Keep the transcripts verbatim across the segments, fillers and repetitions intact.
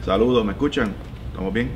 Saludos, ¿me escuchan? ¿Estamos bien?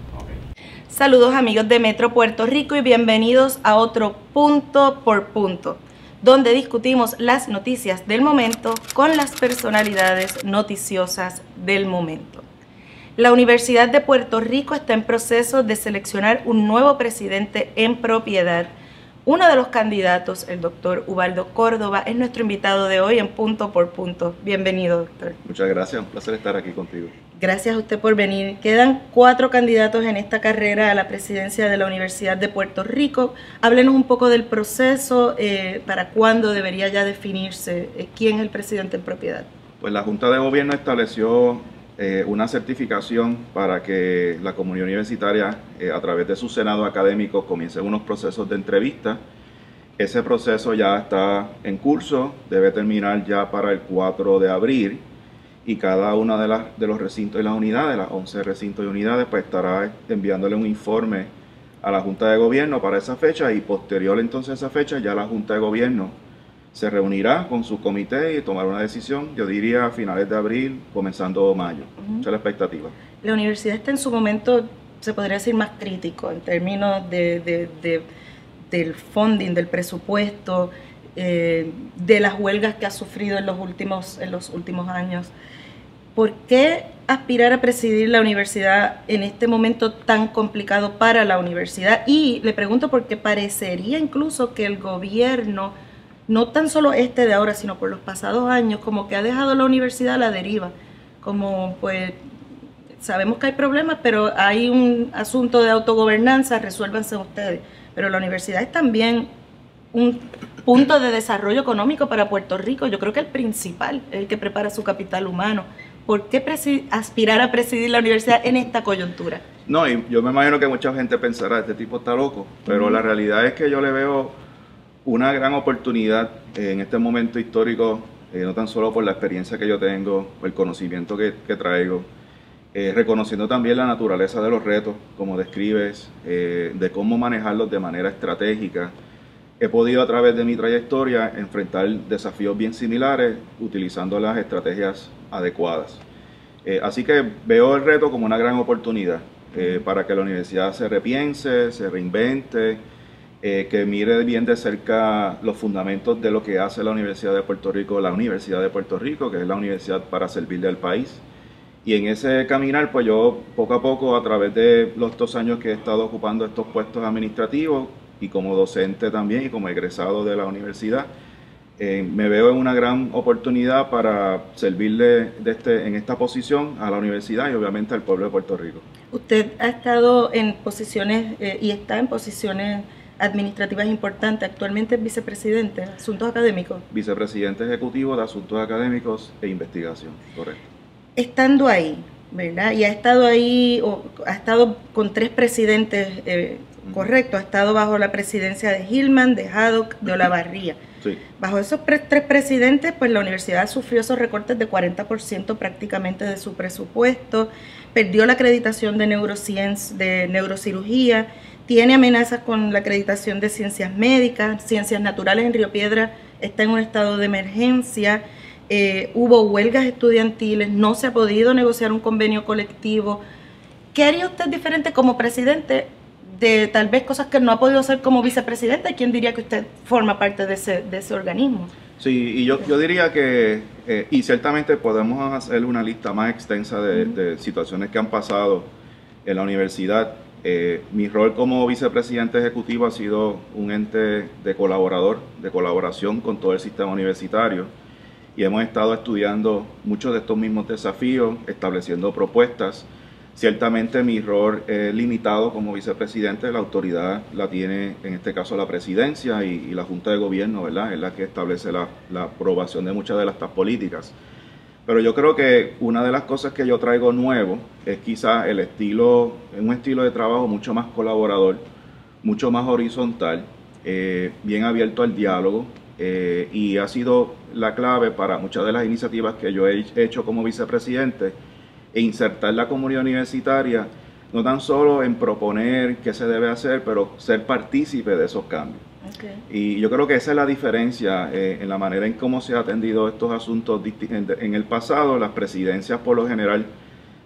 Saludos amigos de Metro Puerto Rico y bienvenidos a otro Punto por Punto, donde discutimos las noticias del momento con las personalidades noticiosas del momento. La Universidad de Puerto Rico está en proceso de seleccionar un nuevo presidente en propiedad. Uno de los candidatos, el doctor Ubaldo Córdoba, es nuestro invitado de hoy en Punto por Punto. Bienvenido, doctor. Muchas gracias, un placer estar aquí contigo. Gracias a usted por venir. Quedan cuatro candidatos en esta carrera a la presidencia de la Universidad de Puerto Rico. Háblenos un poco del proceso, eh, para cuándo debería ya definirse eh, quién es el presidente en propiedad. Pues la Junta de Gobierno estableció eh, una certificación para que la comunidad universitaria, eh, a través de su senado académico, comience unos procesos de entrevista. Ese proceso ya está en curso, debe terminar ya para el cuatro de abril. Y cada una de, las, de los recintos y las unidades, las once recintos y unidades, pues estará enviándole un informe a la Junta de Gobierno para esa fecha, y posterior entonces a esa fecha ya la Junta de Gobierno se reunirá con su comité y tomará una decisión, yo diría a finales de abril, comenzando mayo. Uh-huh. Esa es la expectativa. La universidad está en su momento, se podría decir, más crítico en términos de, de, de, del funding, del presupuesto, eh, de las huelgas que ha sufrido en los últimos, en los últimos años. ¿Por qué aspirar a presidir la universidad en este momento tan complicado para la universidad? Y le pregunto porque parecería incluso que el gobierno, no tan solo este de ahora, sino por los pasados años, como que ha dejado a la universidad a la deriva. Como pues sabemos que hay problemas, pero hay un asunto de autogobernanza, resuélvanse ustedes. Pero la universidad es también un punto de desarrollo económico para Puerto Rico. Yo creo que el principal es el que prepara su capital humano. ¿Por qué aspirar a presidir la universidad en esta coyuntura? No, y yo me imagino que mucha gente pensará, este tipo está loco, pero uh-huh. La realidad es que yo le veo una gran oportunidad eh, en este momento histórico, eh, no tan solo por la experiencia que yo tengo, por el conocimiento que, que traigo, eh, reconociendo también la naturaleza de los retos, como describes, eh, de cómo manejarlos de manera estratégica. He podido a través de mi trayectoria enfrentar desafíos bien similares utilizando las estrategias adecuadas. Eh, así que veo el reto como una gran oportunidad eh, para que la universidad se repiense, se reinvente, eh, que mire bien de cerca los fundamentos de lo que hace la Universidad de Puerto Rico, la Universidad de Puerto Rico, que es la universidad para servirle al país. Y en ese caminar, pues yo poco a poco, a través de los dos años que he estado ocupando estos puestos administrativos, y como docente también y como egresado de la universidad, eh, me veo en una gran oportunidad para servirle de este, en esta posición a la universidad y obviamente al pueblo de Puerto Rico. Usted ha estado en posiciones eh, y está en posiciones administrativas importantes. Actualmente es vicepresidente de Asuntos Académicos. Vicepresidente ejecutivo de Asuntos Académicos e Investigación, correcto. Estando ahí, ¿verdad? Y ha estado ahí, o ha estado con tres presidentes, eh, correcto, ha estado bajo la presidencia de Hillman, de Haddock, de Olavarría. Sí. Bajo esos pre tres presidentes, pues la universidad sufrió esos recortes de cuarenta por ciento prácticamente de su presupuesto, perdió la acreditación de neurociencia, de neurocirugía, tiene amenazas con la acreditación de ciencias médicas, ciencias naturales en Río Piedra está en un estado de emergencia, eh, hubo huelgas estudiantiles, no se ha podido negociar un convenio colectivo. ¿Qué haría usted diferente como presidente de tal vez cosas que no ha podido hacer como vicepresidente? ¿Quién diría que usted forma parte de ese, de ese organismo? Sí, y yo, yo diría que, eh, y ciertamente podemos hacer una lista más extensa de, de situaciones que han pasado en la universidad. Eh, mi rol como vicepresidente ejecutivo ha sido un ente de colaborador, de colaboración con todo el sistema universitario, y hemos estado estudiando muchos de estos mismos desafíos, estableciendo propuestas. Ciertamente mi rol es limitado como vicepresidente, la autoridad la tiene en este caso la presidencia y, y la Junta de Gobierno, ¿verdad? Es la que establece la, la aprobación de muchas de estas políticas. Pero yo creo que una de las cosas que yo traigo nuevo es quizás el estilo, un estilo de trabajo mucho más colaborador, mucho más horizontal, eh, bien abierto al diálogo, eh, y ha sido la clave para muchas de las iniciativas que yo he hecho como vicepresidente, e insertar la comunidad universitaria no tan solo en proponer qué se debe hacer, pero ser partícipe de esos cambios. Okay. Y yo creo que esa es la diferencia eh, en la manera en cómo se ha atendido estos asuntos en, en el pasado. Las presidencias por lo general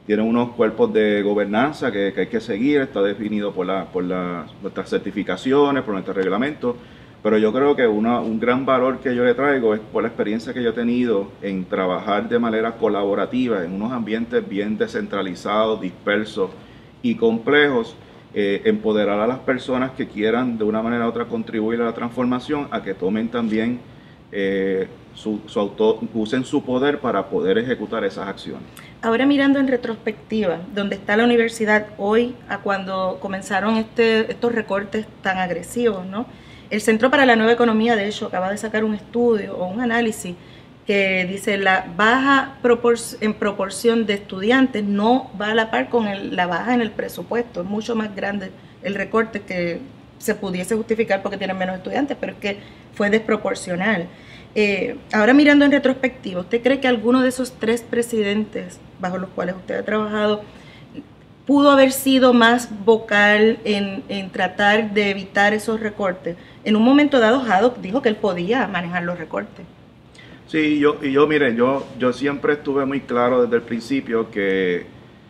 tiene unos cuerpos de gobernanza que, que hay que seguir, está definido por, la, por la, nuestras certificaciones, por nuestros reglamentos, pero yo creo que una, un gran valor que yo le traigo es por la experiencia que yo he tenido en trabajar de manera colaborativa en unos ambientes bien descentralizados, dispersos y complejos, eh, empoderar a las personas que quieran de una manera u otra contribuir a la transformación, a que tomen también eh, su, su auto, usen su poder para poder ejecutar esas acciones. Ahora mirando en retrospectiva, donde está la universidad hoy a cuando comenzaron este, estos recortes tan agresivos, ¿no? El Centro para la Nueva Economía, de hecho, acaba de sacar un estudio o un análisis que dice la baja propor en proporción de estudiantes no va a la par con el, la baja en el presupuesto. Es mucho más grande el recorte que se pudiese justificar porque tienen menos estudiantes, pero es que fue desproporcional. Eh, ahora mirando en retrospectiva, ¿usted cree que alguno de esos tres presidentes bajo los cuales usted ha trabajado pudo haber sido más vocal en, en tratar de evitar esos recortes? En un momento dado, Haddock dijo que él podía manejar los recortes. Sí, yo, y yo, mire, yo, yo siempre estuve muy claro desde el principio que,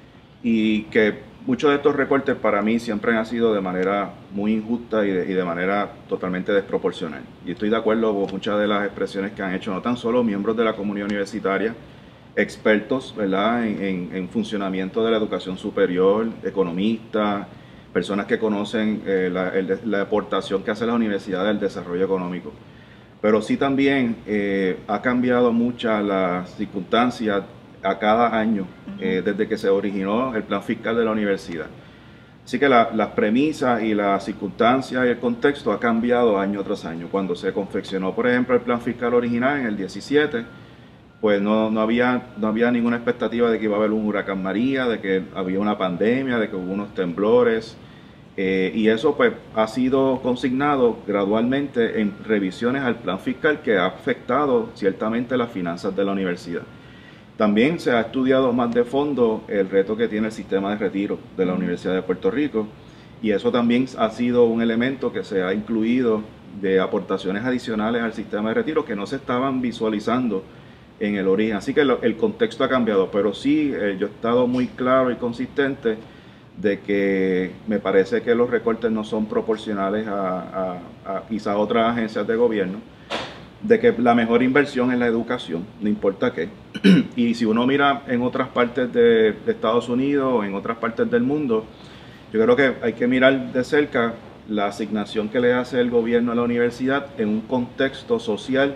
y que muchos de estos recortes para mí siempre han sido de manera muy injusta y de, y de manera totalmente desproporcional. Y estoy de acuerdo con muchas de las expresiones que han hecho, no tan solo miembros de la comunidad universitaria, expertos, ¿verdad?, en, en, en funcionamiento de la educación superior, economistas, personas que conocen eh, la, el, la aportación que hace la universidad al desarrollo económico. Pero sí también eh, ha cambiado muchas las circunstancias a cada año, uh-huh. eh, desde que se originó el plan fiscal de la universidad. Así que la, las premisas y las circunstancias y el contexto ha cambiado año tras año. Cuando se confeccionó, por ejemplo, el plan fiscal original en el diecisiete, pues no, no, había, no había ninguna expectativa de que iba a haber un huracán María, de que había una pandemia, de que hubo unos temblores, eh, y eso pues ha sido consignado gradualmente en revisiones al plan fiscal que ha afectado ciertamente las finanzas de la universidad. También se ha estudiado más de fondo el reto que tiene el sistema de retiro de la Universidad de Puerto Rico, y eso también ha sido un elemento que se ha incluido de aportaciones adicionales al sistema de retiro que no se estaban visualizando en el origen. Así que lo, el contexto ha cambiado, pero sí eh, yo he estado muy claro y consistente de que me parece que los recortes no son proporcionales a, a, a quizás otras agencias de gobierno, de que la mejor inversión es la educación, no importa qué. Y si uno mira en otras partes de, de Estados Unidos o en otras partes del mundo, yo creo que hay que mirar de cerca la asignación que le hace el gobierno a la universidad en un contexto social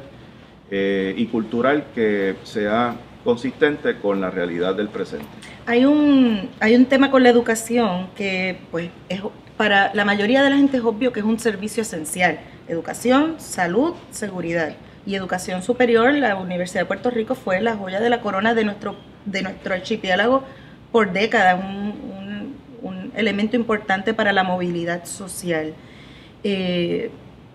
eh, y cultural que sea consistente con la realidad del presente. Hay un, hay un tema con la educación que pues es, para la mayoría de la gente es obvio que es un servicio esencial. Educación, salud, seguridad. Y educación superior, la Universidad de Puerto Rico fue la joya de la corona de nuestro, de nuestro archipiélago por décadas, un, un, un elemento importante para la movilidad social. Eh,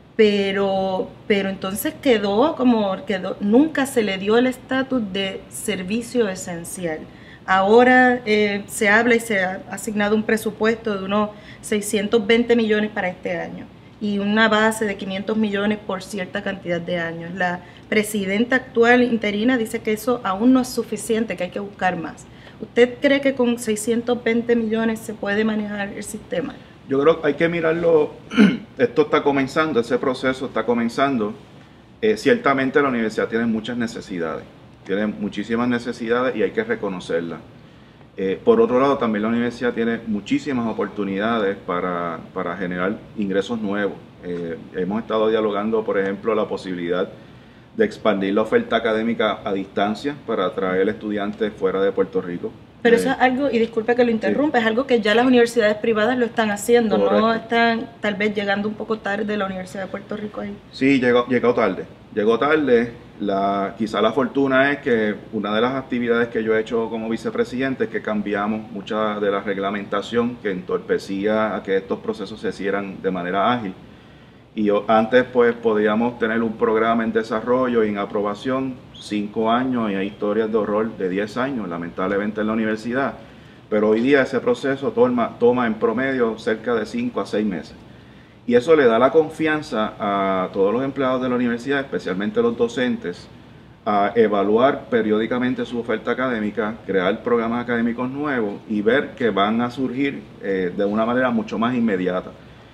pero, pero entonces quedó como, quedó, nunca se le dio el estatus de servicio esencial. Ahora eh, se habla y se ha asignado un presupuesto de unos seiscientos veinte millones para este año y una base de quinientos millones por cierta cantidad de años. La presidenta actual interina dice que eso aún no es suficiente, que hay que buscar más. ¿Usted cree que con seiscientos veinte millones se puede manejar el sistema? Yo creo que hay que mirarlo, esto está comenzando, ese proceso está comenzando. Eh, ciertamente la universidad tiene muchas necesidades, tiene muchísimas necesidades y hay que reconocerlas. Eh, por otro lado, también la universidad tiene muchísimas oportunidades para, para generar ingresos nuevos. Eh, hemos estado dialogando, por ejemplo, la posibilidad de expandir la oferta académica a distancia para atraer estudiantes fuera de Puerto Rico. Pero eso es algo, y disculpe que lo interrumpa, sí. Es algo que ya las universidades privadas lo están haciendo, correcto. No están tal vez llegando un poco tarde la Universidad de Puerto Rico ahí. Sí, llegó, llegó tarde, llegó tarde. La, quizá la fortuna es que una de las actividades que yo he hecho como vicepresidente es que cambiamos mucha de la reglamentación que entorpecía a que estos procesos se hicieran de manera ágil. Y yo, antes pues podíamos tener un programa en desarrollo y en aprobación cinco años y hay historias de horror de diez años, lamentablemente en la universidad. Pero hoy día ese proceso toma, toma en promedio cerca de cinco a seis meses. Y eso le da la confianza a todos los empleados de la universidad, especialmente los docentes, a evaluar periódicamente su oferta académica, crear programas académicos nuevos y ver que van a surgir eh, de una manera mucho más inmediata.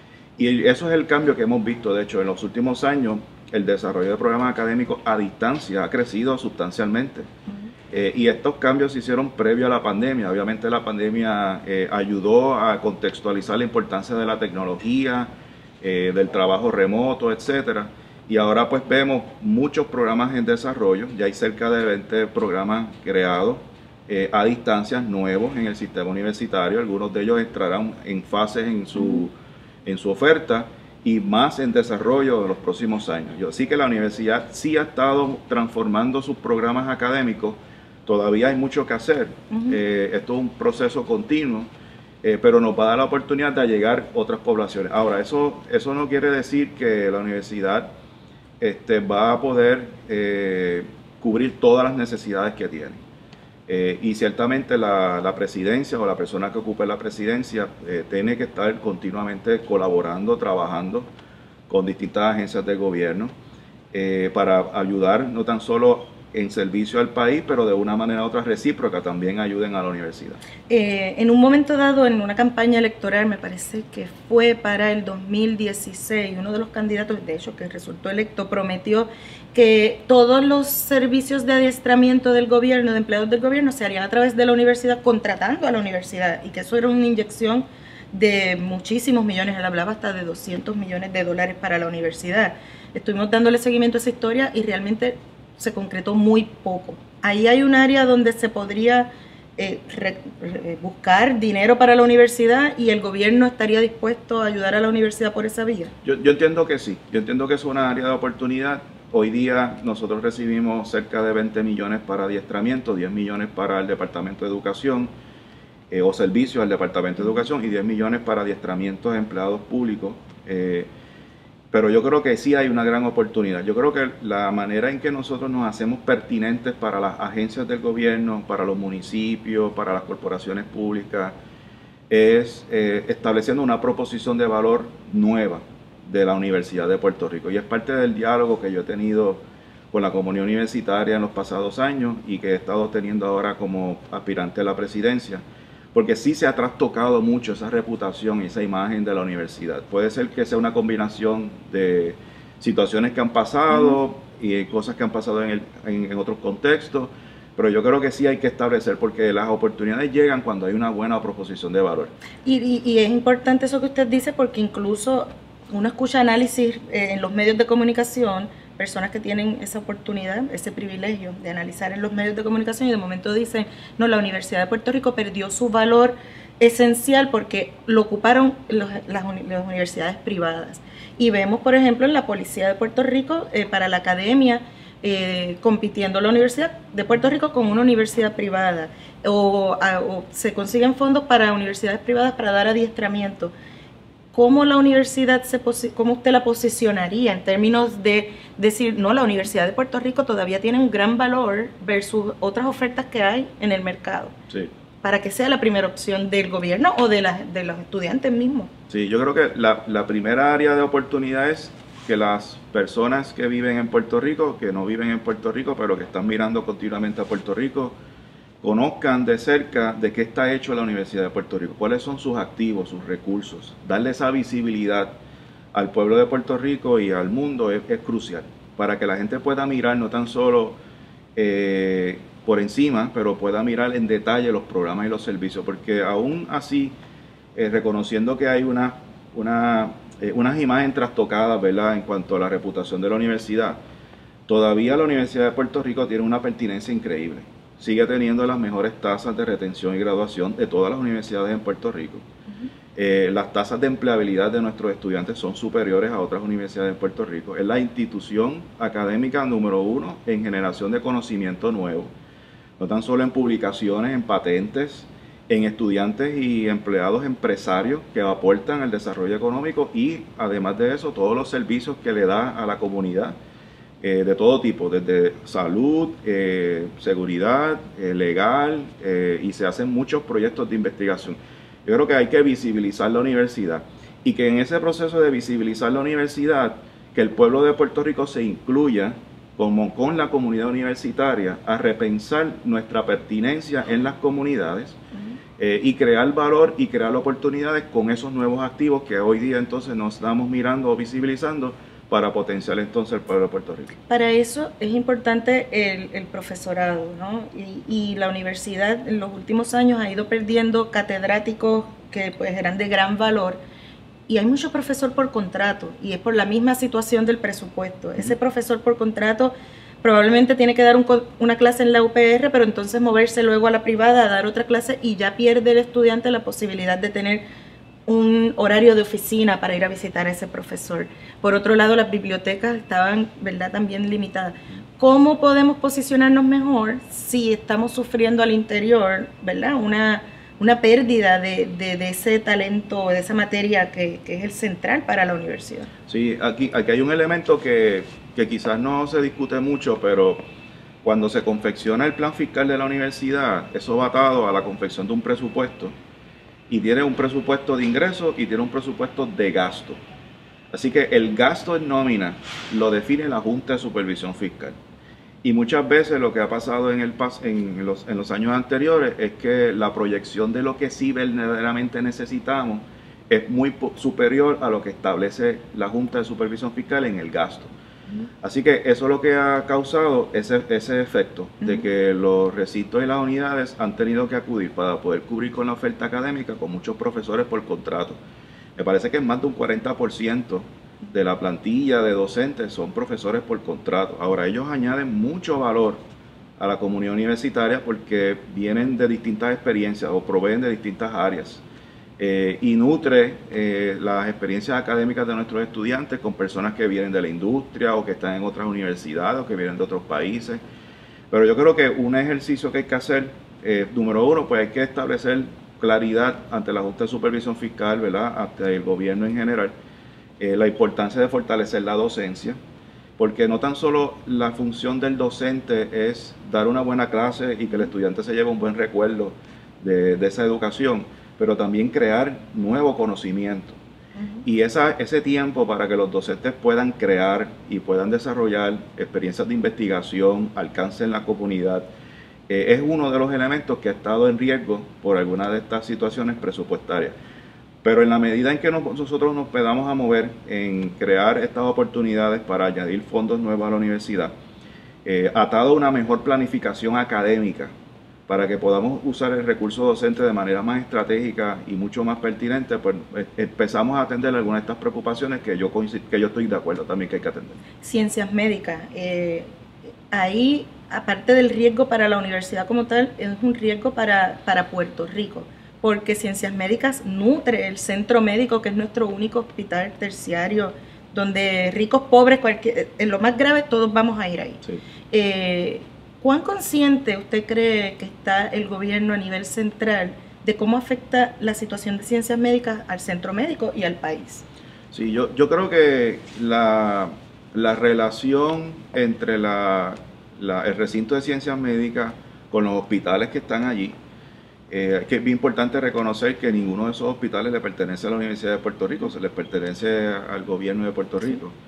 Y eso es el cambio que hemos visto. De hecho, en los últimos años, el desarrollo de programas académicos a distancia ha crecido sustancialmente. Uh-huh. eh, y estos cambios se hicieron previo a la pandemia. Obviamente la pandemia eh, ayudó a contextualizar la importancia de la tecnología, eh, del trabajo remoto, etcétera. Y ahora pues vemos muchos programas en desarrollo. Ya hay cerca de veinte programas creados eh, a distancia, nuevos en el sistema universitario. Algunos de ellos entrarán en fases en su... Uh-huh. en su oferta y más en desarrollo de los próximos años. Yo sí que la universidad sí ha estado transformando sus programas académicos, todavía hay mucho que hacer. Uh-huh. eh, esto es un proceso continuo, eh, pero nos va a dar la oportunidad de llegar a otras poblaciones. Ahora, eso, eso no quiere decir que la universidad este, va a poder eh, cubrir todas las necesidades que tiene. Eh, y ciertamente la, la presidencia o la persona que ocupe la presidencia eh, tiene que estar continuamente colaborando, trabajando con distintas agencias del gobierno eh, para ayudar no tan solo en servicio al país, pero de una manera u otra recíproca también ayuden a la universidad. Eh, en un momento dado, en una campaña electoral, me parece que fue para el dos mil dieciséis, uno de los candidatos, de hecho, que resultó electo, prometió que todos los servicios de adiestramiento del gobierno, de empleados del gobierno, se harían a través de la universidad, contratando a la universidad, y que eso era una inyección de muchísimos millones, él hablaba hasta de doscientos millones de dólares para la universidad. Estuvimos dándole seguimiento a esa historia y realmente se concretó muy poco. Ahí hay un área donde se podría eh, re, re, buscar dinero para la universidad y el gobierno estaría dispuesto a ayudar a la universidad por esa vía. Yo, yo entiendo que sí, yo entiendo que es una área de oportunidad. Hoy día nosotros recibimos cerca de veinte millones para adiestramiento, diez millones para el Departamento de Educación eh, o servicios al Departamento de Educación y diez millones para adiestramientos de empleados públicos. Eh, Pero yo creo que sí hay una gran oportunidad. Yo creo que la manera en que nosotros nos hacemos pertinentes para las agencias del gobierno, para los municipios, para las corporaciones públicas, es eh, estableciendo una proposición de valor nueva de la Universidad de Puerto Rico. Y es parte del diálogo que yo he tenido con la comunidad universitaria en los pasados años y que he estado teniendo ahora como aspirante a la presidencia. Porque sí se ha trastocado mucho esa reputación y esa imagen de la universidad. Puede ser que sea una combinación de situaciones que han pasado uh-huh. y cosas que han pasado en, el, en, en otros contextos, pero yo creo que sí hay que establecer, porque las oportunidades llegan cuando hay una buena proposición de valor. Y, y, y es importante eso que usted dice, porque incluso uno escucha análisis eh, en los medios de comunicación, personas que tienen esa oportunidad, ese privilegio de analizar en los medios de comunicación y de momento dicen, no, la Universidad de Puerto Rico perdió su valor esencial porque lo ocuparon los, las, las universidades privadas. Y vemos, por ejemplo, en la Policía de Puerto Rico, eh, para la academia, eh, compitiendo la Universidad de Puerto Rico con una universidad privada, o, a, o se consiguen fondos para universidades privadas para dar adiestramiento. ¿Cómo la universidad, se cómo usted la posicionaría en términos de decir, no, la Universidad de Puerto Rico todavía tiene un gran valor versus otras ofertas que hay en el mercado? Sí. Para que sea la primera opción del gobierno o de, la, de los estudiantes mismos. Sí, yo creo que la, la primera área de oportunidad es que las personas que viven en Puerto Rico, que no viven en Puerto Rico, pero que están mirando continuamente a Puerto Rico, conozcan de cerca de qué está hecho la Universidad de Puerto Rico, cuáles son sus activos, sus recursos. Darle esa visibilidad al pueblo de Puerto Rico y al mundo es, es crucial, para que la gente pueda mirar no tan solo eh, por encima, pero pueda mirar en detalle los programas y los servicios, porque aún así, eh, reconociendo que hay una, una, eh, unas imágenes trastocadas, ¿verdad?, en cuanto a la reputación de la universidad, todavía la Universidad de Puerto Rico tiene una pertinencia increíble. Sigue teniendo las mejores tasas de retención y graduación de todas las universidades en Puerto Rico. Uh-huh. eh, las tasas de empleabilidad de nuestros estudiantes son superiores a otras universidades en Puerto Rico. Es la institución académica número uno en generación de conocimiento nuevo, no tan solo en publicaciones, en patentes, en estudiantes y empleados empresarios que aportan al desarrollo económico y además de eso todos los servicios que le da a la comunidad. Eh, de todo tipo, desde salud, eh, seguridad, eh, legal, eh, y se hacen muchos proyectos de investigación. Yo creo que hay que visibilizar la universidad y que en ese proceso de visibilizar la universidad, que el pueblo de Puerto Rico se incluya como con la comunidad universitaria a repensar nuestra pertinencia en las comunidades uh-huh. eh, y crear valor y crear oportunidades con esos nuevos activos que hoy día entonces nos estamos mirando o visibilizando para potenciar entonces el pueblo de Puerto Rico. Para eso es importante el, el profesorado, ¿no? Y, y la universidad en los últimos años ha ido perdiendo catedráticos que pues eran de gran valor, y hay mucho profesor por contrato, y es por la misma situación del presupuesto. Ese profesor por contrato probablemente tiene que dar un, una clase en la U P R, pero entonces moverse luego a la privada a dar otra clase, y ya pierde el estudiante la posibilidad de tener un horario de oficina para ir a visitar a ese profesor. Por otro lado, las bibliotecas estaban, ¿verdad?, también limitadas. ¿Cómo podemos posicionarnos mejor si estamos sufriendo al interior, ¿verdad?, una, una pérdida de, de, de ese talento, de esa materia que, que es el central para la universidad? Sí, aquí, aquí hay un elemento que, que quizás no se discute mucho, pero cuando se confecciona el plan fiscal de la universidad, eso va atado a la confección de un presupuesto, y tiene un presupuesto de ingresos y tiene un presupuesto de gasto. Así que el gasto en nómina lo define la Junta de Supervisión Fiscal. Y muchas veces lo que ha pasado en, el, en, los, en los años anteriores es que la proyección de lo que sí verdaderamente necesitamos es muy superior a lo que establece la Junta de Supervisión Fiscal en el gasto. Así que eso es lo que ha causado ese, ese efecto de que los recintos y las unidades han tenido que acudir para poder cubrir con la oferta académica con muchos profesores por contrato. Me parece que más de un cuarenta por ciento de la plantilla de docentes son profesores por contrato. Ahora, ellos añaden mucho valor a la comunidad universitaria porque vienen de distintas experiencias o proveen de distintas áreas. Eh, y nutre eh, las experiencias académicas de nuestros estudiantes con personas que vienen de la industria o que están en otras universidades o que vienen de otros países. Pero yo creo que un ejercicio que hay que hacer, eh, número uno, pues hay que establecer claridad ante la Junta de Supervisión Fiscal, ¿verdad?, ante el gobierno en general, eh, la importancia de fortalecer la docencia, porque no tan solo la función del docente es dar una buena clase y que el estudiante se lleve un buen recuerdo de, de esa educación, pero también crear nuevo conocimiento. Uh-huh. Y esa, ese tiempo para que los docentes puedan crear y puedan desarrollar experiencias de investigación, alcance en la comunidad, eh, es uno de los elementos que ha estado en riesgo por alguna de estas situaciones presupuestarias. Pero en la medida en que nos, nosotros nos podamos a mover en crear estas oportunidades para añadir fondos nuevos a la universidad, eh, atado a una mejor planificación académica, para que podamos usar el recurso docente de manera más estratégica y mucho más pertinente, pues empezamos a atender algunas de estas preocupaciones que yo, que yo estoy de acuerdo también que hay que atender. Ciencias médicas, eh, ahí, aparte del riesgo para la universidad como tal, es un riesgo para, para Puerto Rico, porque Ciencias Médicas nutre el centro médico, que es nuestro único hospital terciario, donde ricos, pobres, cualquier, en lo más grave, todos vamos a ir ahí. Sí. Eh, ¿Cuán consciente usted cree que está el gobierno a nivel central de cómo afecta la situación de ciencias médicas al centro médico y al país? Sí, yo, yo creo que la, la relación entre la, la, el recinto de ciencias médicas con los hospitales que están allí, eh, que es bien importante reconocer que ninguno de esos hospitales le pertenece a la Universidad de Puerto Rico, se les pertenece al gobierno de Puerto Rico. Sí.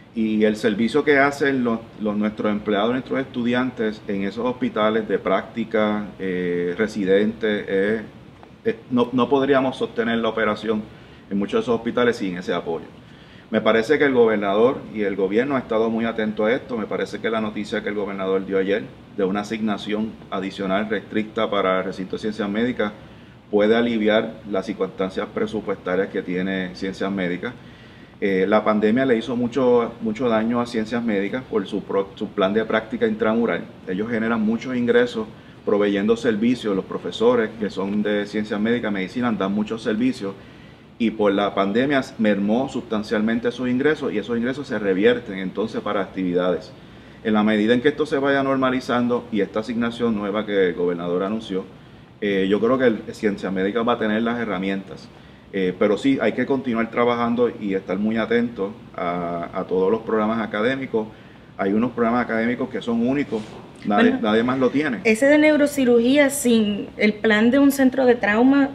Y el servicio que hacen los, los, nuestros empleados, nuestros estudiantes en esos hospitales de práctica, eh, residentes, eh, eh, no, no podríamos sostener la operación en muchos de esos hospitales sin ese apoyo. Me parece que el gobernador y el gobierno ha estado muy atento a esto. Me parece que la noticia que el gobernador dio ayer de una asignación adicional restricta para el recinto de ciencias médicas puede aliviar las circunstancias presupuestarias que tiene ciencias médicas. Eh, la pandemia le hizo mucho, mucho daño a ciencias médicas por su, pro, su plan de práctica intramural. Ellos generan muchos ingresos proveyendo servicios. Los profesores que son de ciencias médicas, medicina, dan muchos servicios, y por la pandemia mermó sustancialmente esos ingresos, y esos ingresos se revierten entonces para actividades. En la medida en que esto se vaya normalizando y esta asignación nueva que el gobernador anunció, eh, yo creo que el, Ciencias Médicas va a tener las herramientas. Eh, pero sí, hay que continuar trabajando y estar muy atentos a, a todos los programas académicos. Hay unos programas académicos que son únicos, nadie, bueno, nadie más lo tiene. Ese de neurocirugía, sin el plan de un centro de trauma,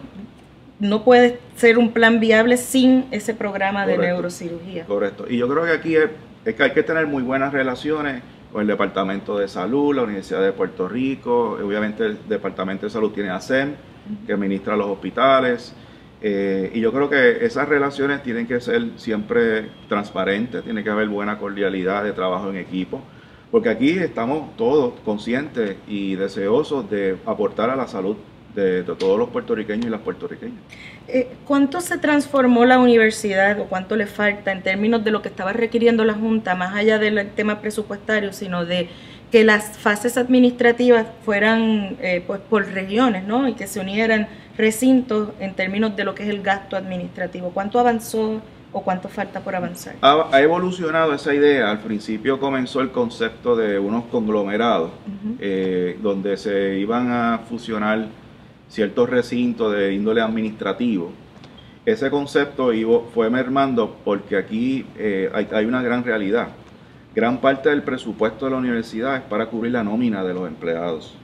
no puede ser un plan viable sin ese programa. Correcto, de neurocirugía. Correcto. Y yo creo que aquí es, es que hay que tener muy buenas relaciones con el Departamento de Salud, la Universidad de Puerto Rico, obviamente el Departamento de Salud tiene A S E M, que administra los hospitales, eh, y yo creo que esas relaciones tienen que ser siempre transparentes, tiene que haber buena cordialidad de trabajo en equipo, porque aquí estamos todos conscientes y deseosos de aportar a la salud de, de todos los puertorriqueños y las puertorriqueñas. Eh, ¿Cuánto se transformó la universidad o cuánto le falta en términos de lo que estaba requiriendo la Junta, más allá del tema presupuestario, sino de que las fases administrativas fueran eh, pues por regiones, ¿no? Y que se unieran recintos en términos de lo que es el gasto administrativo? ¿Cuánto avanzó o cuánto falta por avanzar? Ha, ha evolucionado esa idea. Al principio comenzó el concepto de unos conglomerados, uh-huh. eh, donde se iban a fusionar ciertos recintos de índole administrativo. Ese concepto fue mermando porque aquí eh, hay, hay una gran realidad. Gran parte del presupuesto de la universidad es para cubrir la nómina de los empleados.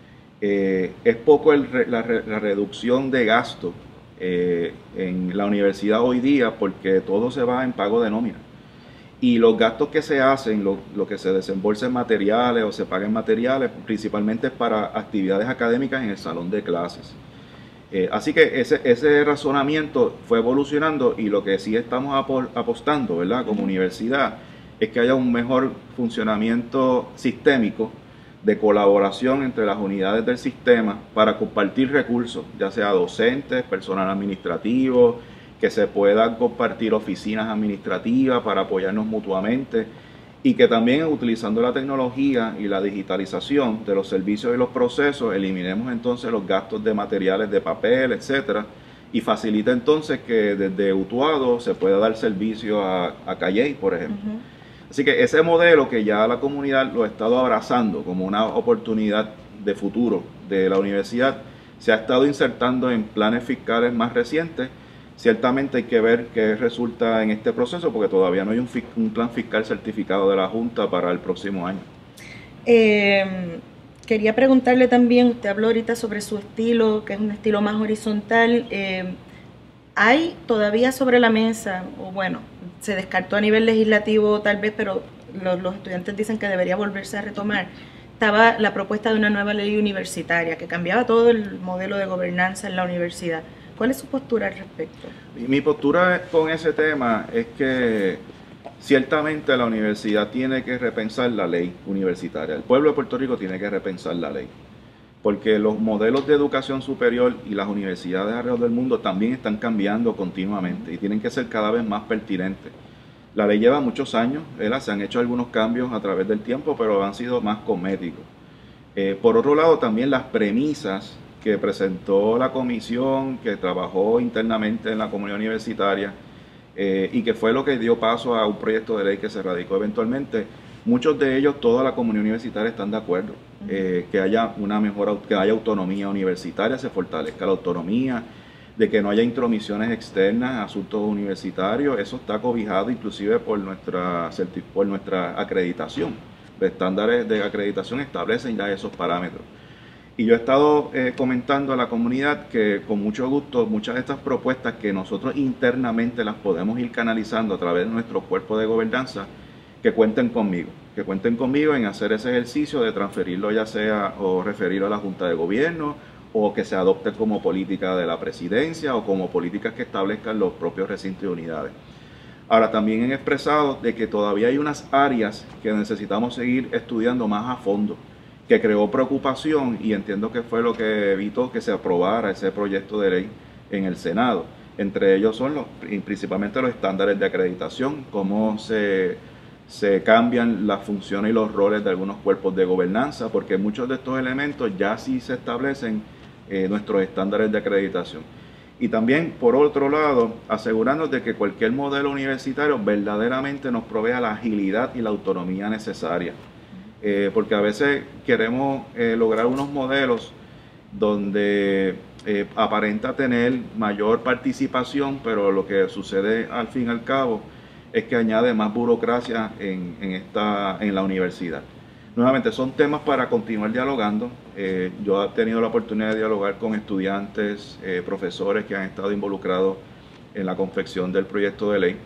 Eh, es poco el, la, la reducción de gasto eh, en la universidad hoy día porque todo se va en pago de nómina. Y los gastos que se hacen, lo, lo que se desembolsa en materiales o se paga en materiales, principalmente es para actividades académicas en el salón de clases. Eh, así que ese, ese razonamiento fue evolucionando y lo que sí estamos apostando, ¿verdad?, como universidad, es que haya un mejor funcionamiento sistémico de colaboración entre las unidades del sistema para compartir recursos, ya sea docentes, personal administrativo, que se puedan compartir oficinas administrativas para apoyarnos mutuamente y que también utilizando la tecnología y la digitalización de los servicios y los procesos eliminemos entonces los gastos de materiales de papel, etcétera, y facilita entonces que desde Utuado se pueda dar servicio a, a Calley, por ejemplo. Uh-huh. Así que ese modelo que ya la comunidad lo ha estado abrazando como una oportunidad de futuro de la universidad, se ha estado insertando en planes fiscales más recientes. Ciertamente hay que ver qué resulta en este proceso porque todavía no hay un, un plan fiscal certificado de la Junta para el próximo año. Eh, quería preguntarle también, usted habló ahorita sobre su estilo, que es un estilo más horizontal. Eh, ¿Hay todavía sobre la mesa, o bueno, se descartó a nivel legislativo tal vez, pero los, los estudiantes dicen que debería volverse a retomar? Estaba la propuesta de una nueva ley universitaria que cambiaba todo el modelo de gobernanza en la universidad. ¿Cuál es su postura al respecto? Mi postura con ese tema es que ciertamente la universidad tiene que repensar la ley universitaria. El pueblo de Puerto Rico tiene que repensar la ley. Porque los modelos de educación superior y las universidades alrededor del mundo también están cambiando continuamente y tienen que ser cada vez más pertinentes. La ley lleva muchos años, ¿verdad? Se han hecho algunos cambios a través del tiempo, pero han sido más cosméticos. Eh, por otro lado, también las premisas que presentó la comisión, que trabajó internamente en la comunidad universitaria eh, y que fue lo que dio paso a un proyecto de ley que se radicó eventualmente, muchos de ellos, toda la comunidad universitaria están de acuerdo, eh, que haya una mejor, que haya autonomía universitaria, se fortalezca la autonomía, de que no haya intromisiones externas a asuntos universitarios. Eso está cobijado inclusive por nuestra, por nuestra acreditación. Los estándares de acreditación establecen ya esos parámetros. Y yo he estado eh, comentando a la comunidad que con mucho gusto muchas de estas propuestas que nosotros internamente las podemos ir canalizando a través de nuestro cuerpo de gobernanza, que cuenten conmigo, que cuenten conmigo en hacer ese ejercicio de transferirlo ya sea o referirlo a la Junta de Gobierno o que se adopte como política de la presidencia o como políticas que establezcan los propios recintos y unidades. Ahora también he expresado de que todavía hay unas áreas que necesitamos seguir estudiando más a fondo, que creó preocupación y entiendo que fue lo que evitó que se aprobara ese proyecto de ley en el Senado. Entre ellos son los, principalmente los estándares de acreditación, cómo se, se cambian las funciones y los roles de algunos cuerpos de gobernanza, porque muchos de estos elementos ya sí se establecen eh, nuestros estándares de acreditación. Y también, por otro lado, asegurarnos de que cualquier modelo universitario verdaderamente nos provea la agilidad y la autonomía necesaria. Eh, porque a veces queremos eh, lograr unos modelos donde eh, aparenta tener mayor participación, pero lo que sucede al fin y al cabo es que añade más burocracia en, en, esta, en la universidad. Nuevamente, son temas para continuar dialogando. Eh, yo he tenido la oportunidad de dialogar con estudiantes, eh, profesores que han estado involucrados en la confección del proyecto de ley.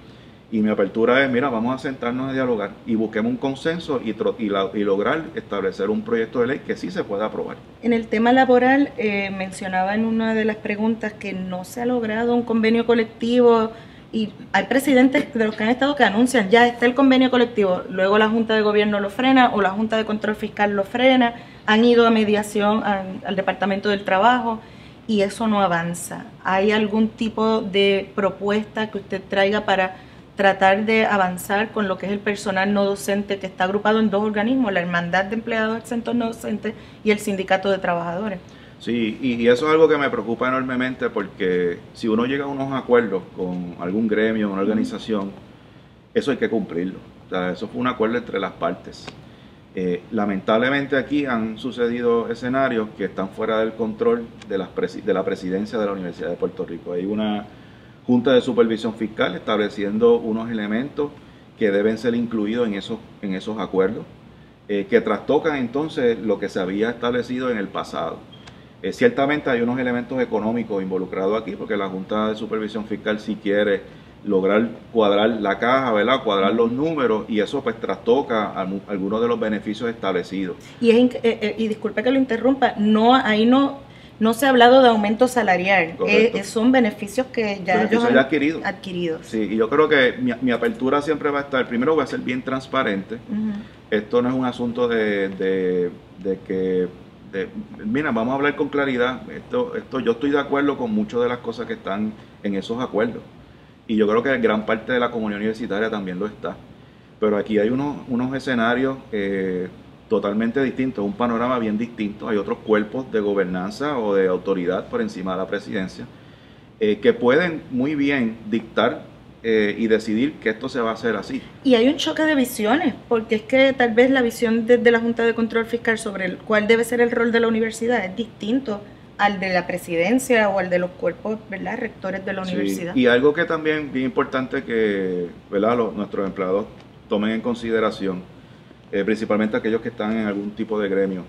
Y mi apertura es, mira, vamos a sentarnos a dialogar y busquemos un consenso y, y, la, y lograr establecer un proyecto de ley que sí se pueda aprobar. En el tema laboral, eh, mencionaba en una de las preguntas que no se ha logrado un convenio colectivo y hay presidentes de los que han estado que anuncian, ya está el convenio colectivo, luego la Junta de Gobierno lo frena o la Junta de Control Fiscal lo frena, han ido a mediación al, al Departamento del Trabajo y eso no avanza. ¿Hay algún tipo de propuesta que usted traiga para tratar de avanzar con lo que es el personal no docente que está agrupado en dos organismos, la Hermandad de Empleados Exentos No Docentes y el Sindicato de Trabajadores? Sí, y, y eso es algo que me preocupa enormemente porque si uno llega a unos acuerdos con algún gremio, una organización, eso hay que cumplirlo. O sea, eso fue un acuerdo entre las partes. Eh, lamentablemente aquí han sucedido escenarios que están fuera del control de, las presi de la presidencia de la Universidad de Puerto Rico. Hay una Junta de Supervisión Fiscal estableciendo unos elementos que deben ser incluidos en esos, en esos acuerdos, eh, que trastocan entonces lo que se había establecido en el pasado. Eh, ciertamente hay unos elementos económicos involucrados aquí, porque la Junta de Supervisión Fiscal sí quiere lograr cuadrar la caja, ¿verdad? Cuadrar los números, y eso pues trastoca a, a algunos de los beneficios establecidos. Y, es, eh, eh, y disculpe que lo interrumpa, no, ahí no... No se ha hablado de aumento salarial, eh, son beneficios que ya beneficios ellos han adquirido. adquirido. Sí, y yo creo que mi, mi apertura siempre va a estar, primero voy a ser bien transparente, uh-huh. Esto no es un asunto de, de, de que, de, mira, vamos a hablar con claridad, esto, esto, yo estoy de acuerdo con muchas de las cosas que están en esos acuerdos, y yo creo que gran parte de la comunidad universitaria también lo está, pero aquí hay unos, unos escenarios eh, totalmente distinto, un panorama bien distinto. Hay otros cuerpos de gobernanza o de autoridad por encima de la presidencia eh, que pueden muy bien dictar eh, y decidir que esto se va a hacer así. Y hay un choque de visiones, porque es que tal vez la visión de, de la Junta de Control Fiscal sobre el cuál debe ser el rol de la universidad es distinto al de la presidencia o al de los cuerpos, ¿verdad?, rectores de la sí, universidad. Y algo que también bien importante que, ¿verdad?, los, nuestros empleados tomen en consideración, Eh, principalmente aquellos que están en algún tipo de gremio,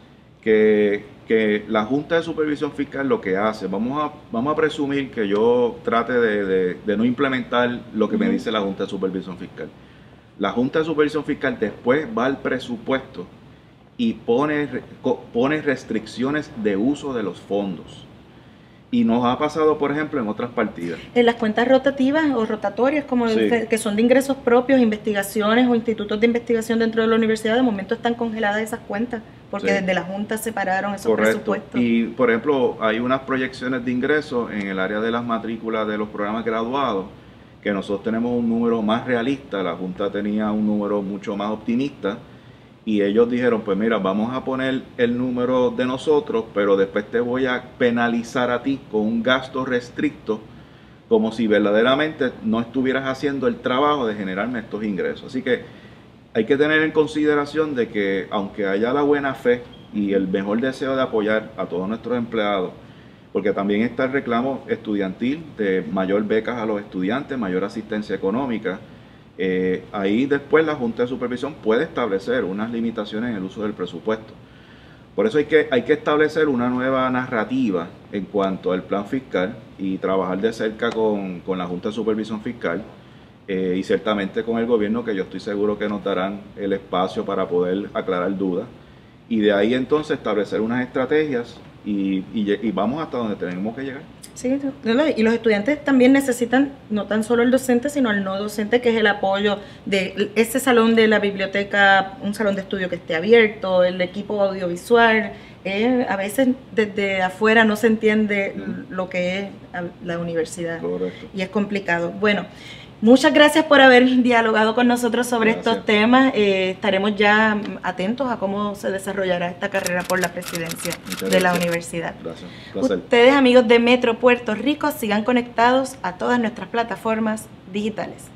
que, que la Junta de Supervisión Fiscal lo que hace, vamos a, vamos a presumir que yo trate de, de, de no implementar lo que uh-huh. me dice la Junta de Supervisión Fiscal. La Junta de Supervisión Fiscal después va al presupuesto y pone, pone restricciones de uso de los fondos. Y nos ha pasado, por ejemplo, en otras partidas. En las cuentas rotativas o rotatorias, como sí. usted, que son de ingresos propios, investigaciones o institutos de investigación dentro de la universidad, de momento están congeladas esas cuentas, porque sí. desde la Junta separaron esos Correcto. presupuestos. Y, por ejemplo, hay unas proyecciones de ingresos en el área de las matrículas de los programas graduados, que nosotros tenemos un número más realista, la Junta tenía un número mucho más optimista, y ellos dijeron, pues mira, vamos a poner el número de nosotros, pero después te voy a penalizar a ti con un gasto restricto, como si verdaderamente no estuvieras haciendo el trabajo de generarme estos ingresos. Así que hay que tener en consideración de que aunque haya la buena fe y el mejor deseo de apoyar a todos nuestros empleados, porque también está el reclamo estudiantil de mayor becas a los estudiantes, mayor asistencia económica, Eh, ahí después la Junta de Supervisión puede establecer unas limitaciones en el uso del presupuesto. Por eso hay que, hay que establecer una nueva narrativa en cuanto al plan fiscal y trabajar de cerca con, con la Junta de Supervisión Fiscal eh, y ciertamente con el gobierno, que yo estoy seguro que nos darán el espacio para poder aclarar dudas, y de ahí entonces establecer unas estrategias y, y, y vamos hasta donde tenemos que llegar. Sí, y los estudiantes también necesitan no tan solo el docente, sino el no docente, que es el apoyo de ese salón de la biblioteca, un salón de estudio que esté abierto, el equipo audiovisual. Eh, a veces desde afuera no se entiende mm. lo que es la universidad. Correcto. Y es complicado. Bueno, muchas gracias por haber dialogado con nosotros sobre gracias. estos temas. Eh, estaremos ya atentos a cómo se desarrollará esta carrera por la presidencia muchas de gracias. la universidad. Gracias. Ustedes, amigos de Metro Puerto Rico, sigan conectados a todas nuestras plataformas digitales.